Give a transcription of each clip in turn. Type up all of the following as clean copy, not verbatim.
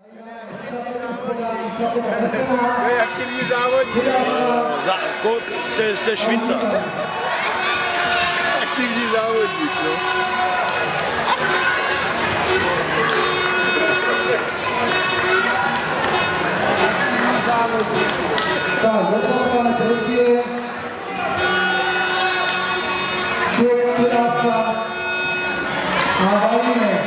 To je aktivní závodník. To je Švýcar. Aktivní závodník, no. Tak, dočáváme Terezie. Šup, předávka. A valíme.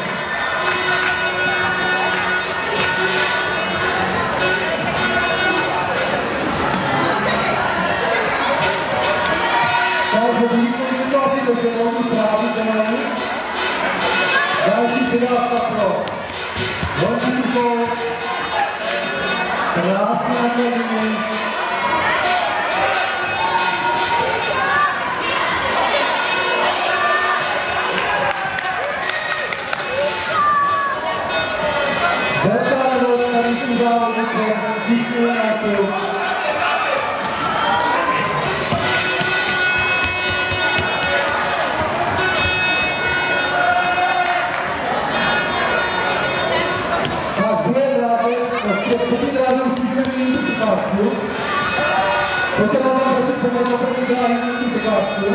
Takže výkonní situaci, takže velmi správně se mají. Další předávka pro Honky Suchou. Krásně nakladení. Velká radost na výkonu závodnice, vysměle na chvíli. Po té dráze už můžeme mít tu překážku. Pojďte nám tam prosím pomoct, opravdu dráhy mít tu překážku.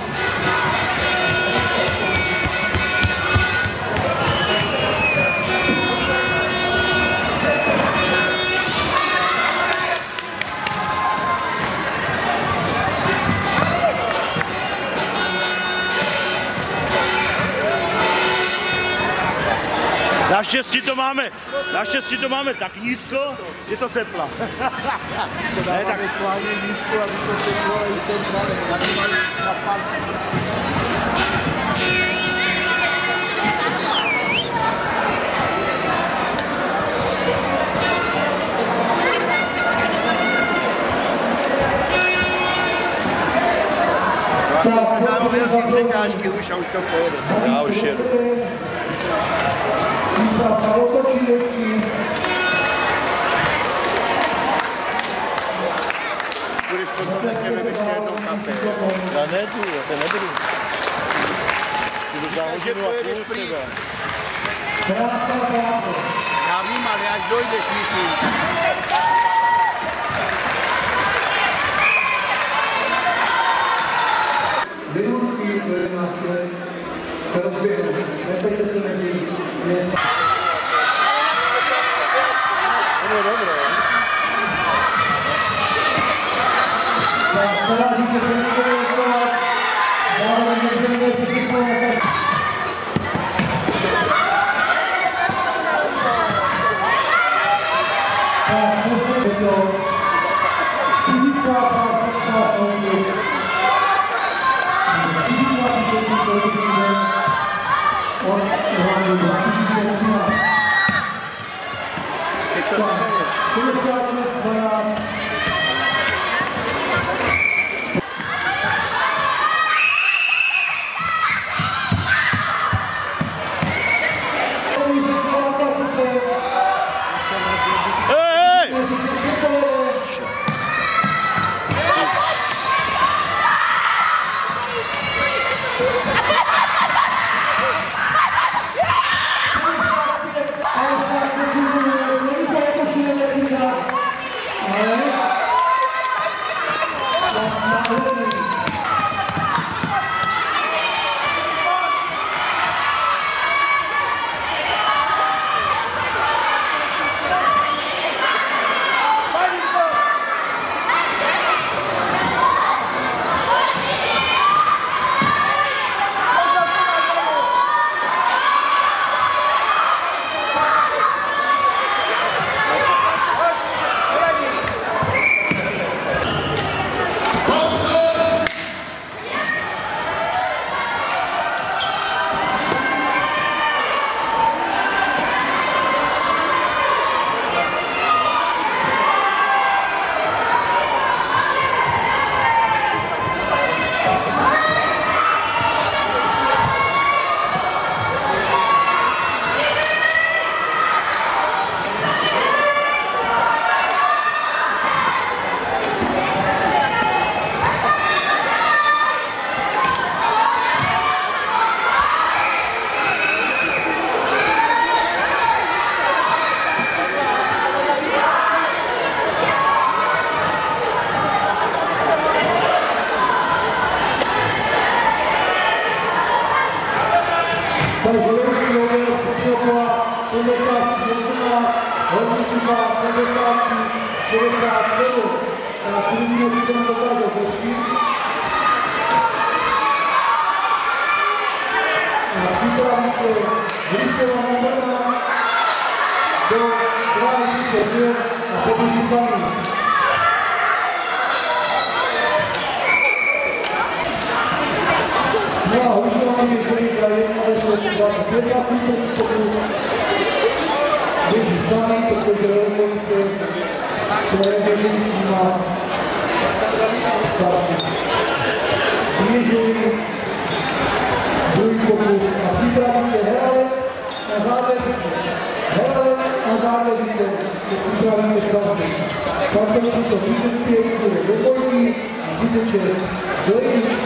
Naštěstí to máme tak nízko, že to sepla. Ne, tak schválně nízko, aby to seplo, ale i ten právě. Taky mají na pár. Dáme velký překážky už a už to pojede. Já už jedu. Přípravka otočí hezky. Budeš potom na těme ještě jednou kafe. Já nejdu, já nebudu. Takže pojedeš prý. Krásná práce. Já vím, ale až dojdeš, myslím. Minutky, které nás se rozběhnou. Nepejte se mezi města. No dobré. Tak, stará říct, že to nebude vykonat. Dále nebude přesvědčovat. Tak, zkusím to. 40. práva soudy. 46. soudní den od roku 2013. Tak, 66-12. Čas. 67. Tak uvidíme, co se nám dokáže zlepšit. A připraví se Hrištěva Mobrna do dráhy číslo 2 a poběží sami. No a Hrištěva poběží za 1,25 pokus. Běží sami, protože Lekovice, které běží s nima. Běží druhý pokus a připraví se Heralec na závěřice. Heralec na závěřice se připraví ke stavbě. Startem číslo 35 bude do dvojky a 36 do jedničky.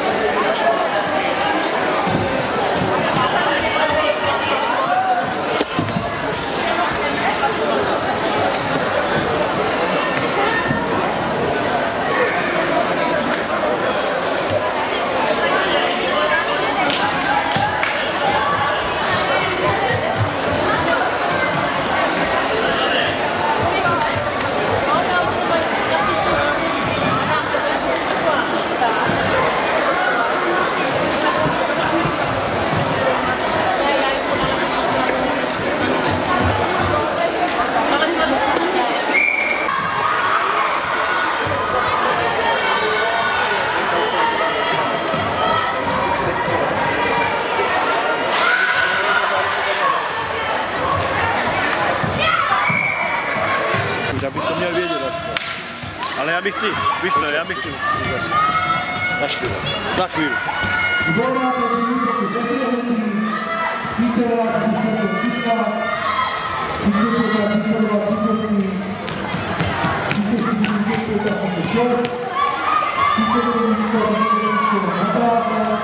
Já bych to měl vědět aspoň. Ale já bych ty, víš to, já bych ty. Za chvíli. Výborná první pokus odběhnutý, Chytrák, výsledkem čísla, 35, 32, 33, 34, 35, 36, 37, 37, na prázdno.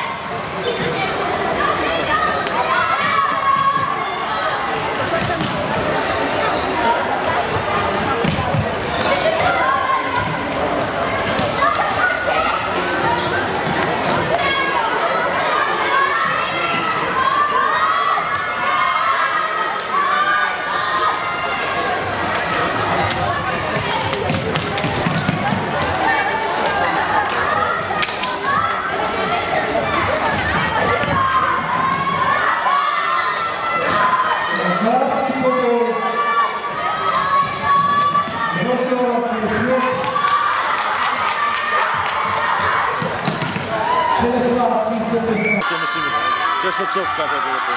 Krásný souboj. Rozdělovací chvíl. 63, 70. To je srdcovka, to bylo to.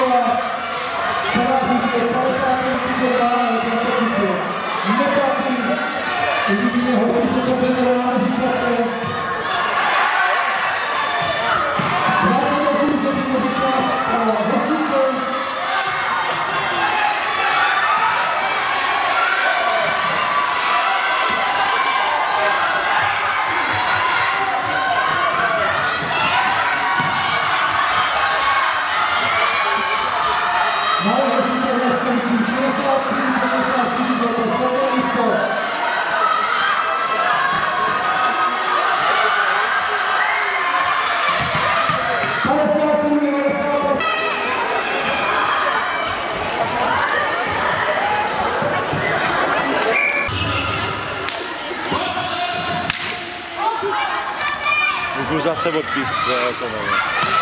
Neplatí Jdu zase od písku, to nevím.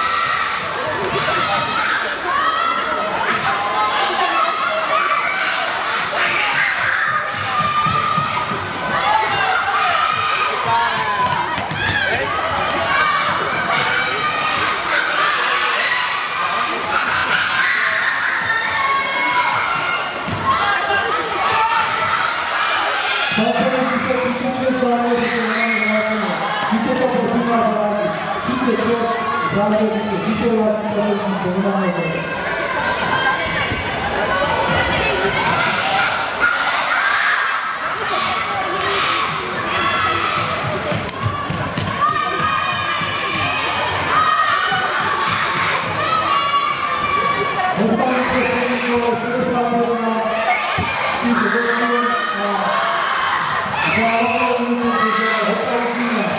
Závěrníky, vypělátí, tabletí, sledované vody. Rozpálnice v prvním kole 61, 48 a zároveň minutu držela Hokal Zlína.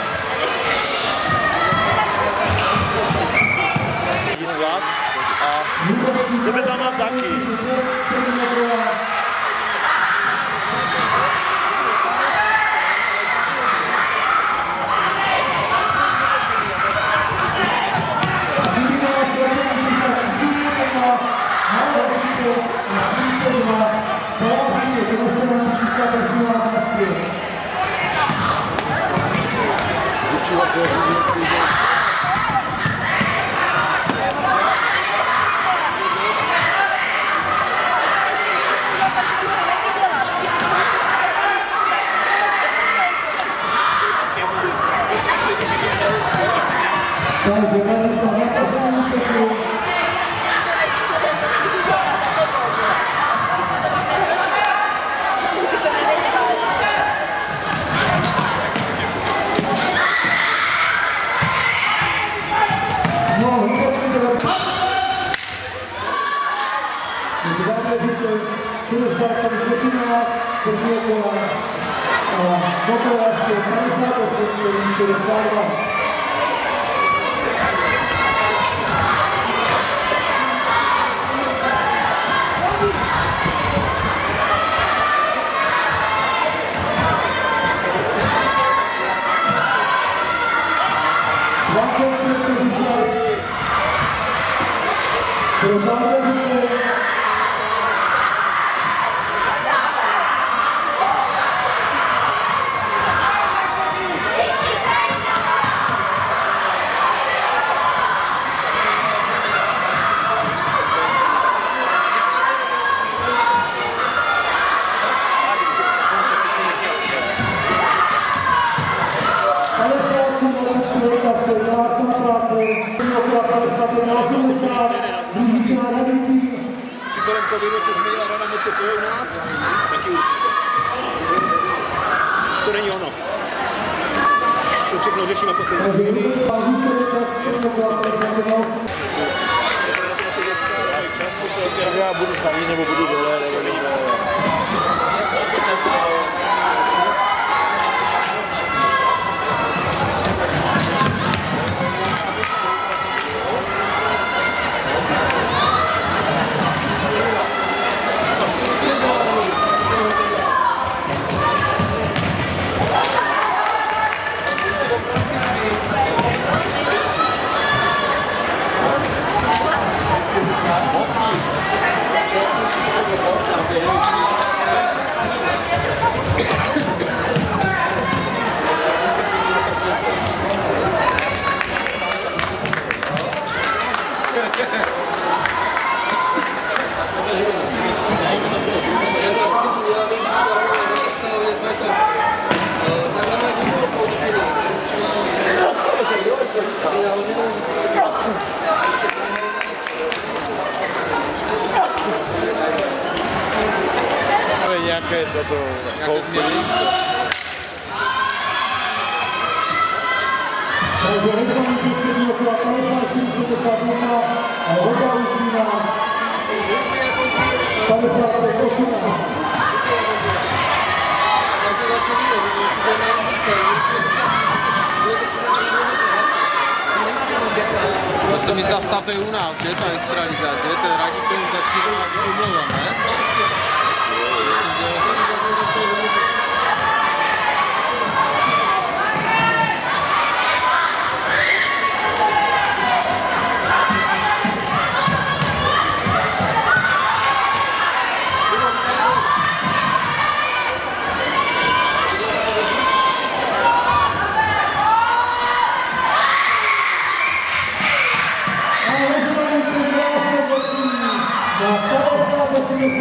Slav a jdeme tam na taky. Takže Bratislav na posledním úseku. No, hýbačky teda. Závěřice 60,18 z prvního kola. A Mokolářské 58,62. Pro závěřice Kolem covidu se změnila rada MSP u nás, taky už. To není ono. To všechno řešíme poslední. Já budu tady nebo budu dole, nebo někde. Nějaké toto změny. Takže Hekmanice z prvního kola 54,71 a Hokal Zlína 55,18. To se mi zdá stav u nás, že? Ta extraliga, že? Ten Radík začne u nás pomlouvat, ne?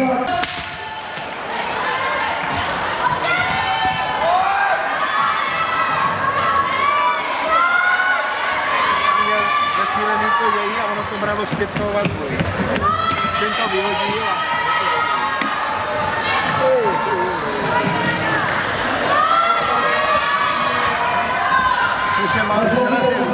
A ono to bralo zpětnou vazbu. Ten to vyhodil a... Už jsem mal zrazil.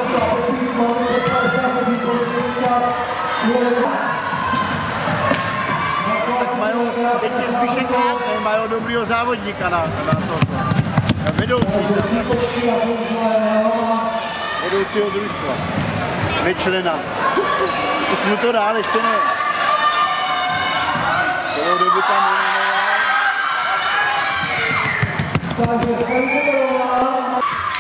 Tak mají, teď je Zbyšek mají dobrýho závodníka na toto. Vedoucího družstva. Nečlena. Už mu to dál, ještě ne. Celou dobu tam nemá. Takže skončená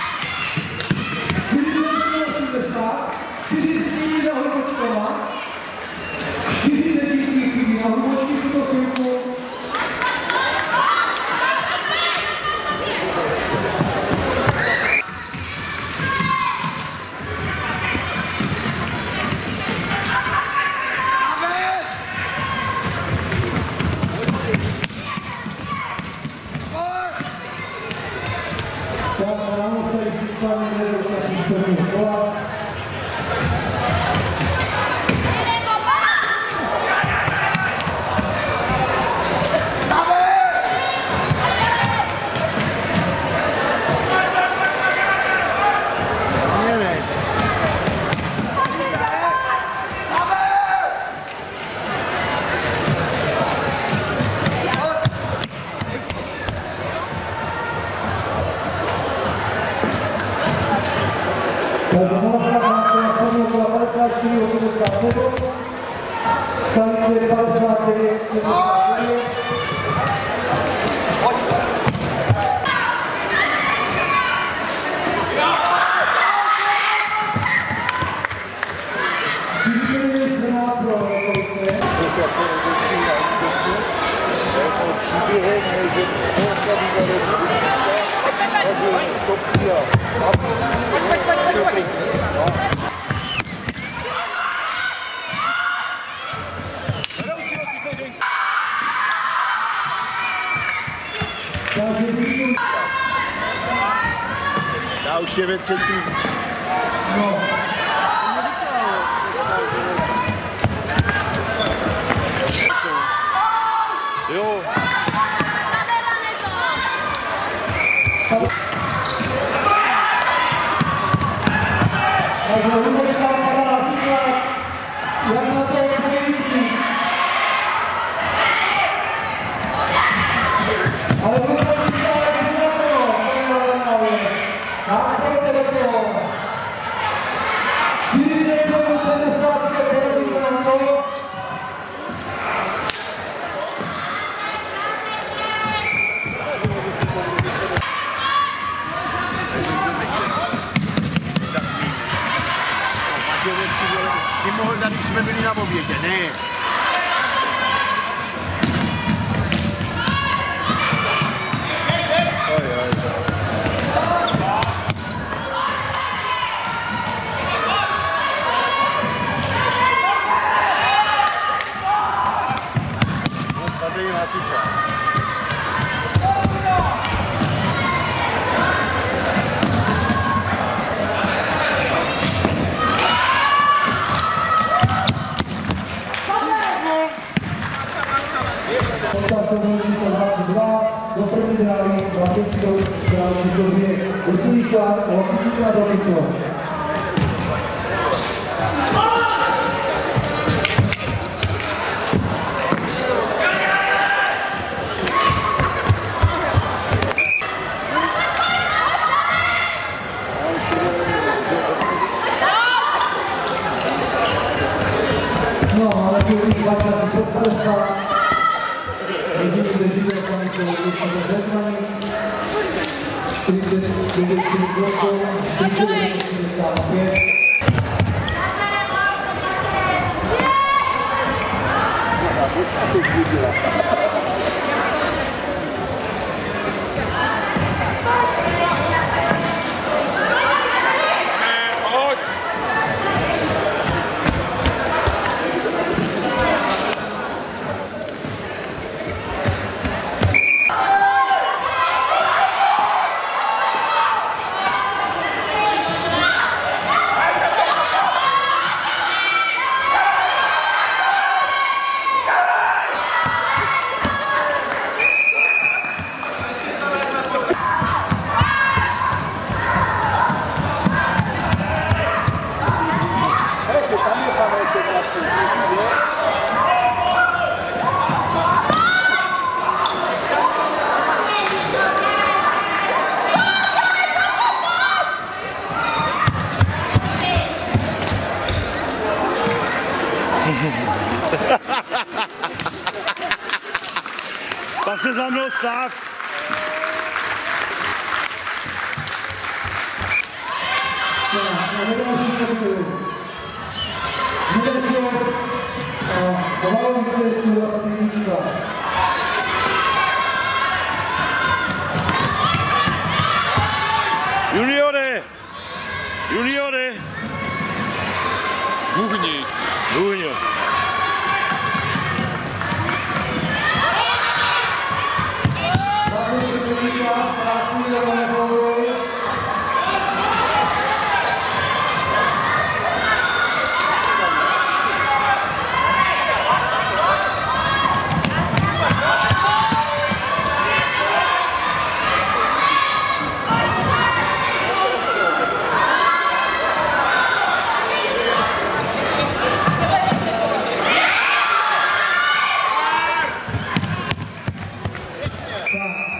40 chybí za Hlubočkova, 40 chybí na Hlubočky tuto chvilku. Takže Molaská splnil kola 54,87, Stanice 59,79. Já už je ve třetí. No. Jo. Takže Hlubočka padá zítra, jak na to odpovědí. Ale Hlubočka stále přijatelo, tak pojďte do toho. 47,75 porazíte nám to. Ty mohl dát, když jsme byli na obědě, ne? Tady je hasiča. Startovní číslo 22, do první dráhy 23, dráhy číslo 2, do celých klad, Lokitice a Dokito. No, ale ty dva časy pod 50. Jediný držitel komise Lukáš Bezmanic, 49,48, 49,65. Tak se za mnou stav. Na vedoucí kapitolu. Nedecio a Hovalovice 121. Juniore! Juniore! Huhni. Hůňo. Tak,